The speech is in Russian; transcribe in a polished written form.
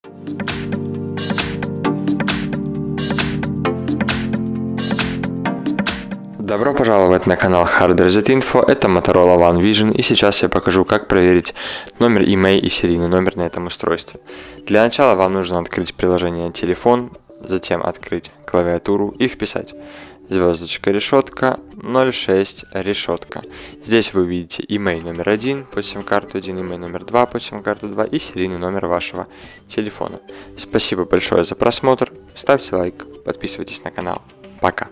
Добро пожаловать на канал Hard Reset Info, это Motorola One Vision, и сейчас я покажу, как проверить номер IMEI и серийный номер на этом устройстве. Для начала вам нужно открыть приложение на телефон, затем открыть клавиатуру и вписать звездочка решетка 06 решетка. Здесь вы увидите IMEI номер 1 под сим-карту 1, IMEI номер 2 под сим-карту 2 и серийный номер вашего телефона. Спасибо большое за просмотр, ставьте лайк, подписывайтесь на канал. Пока!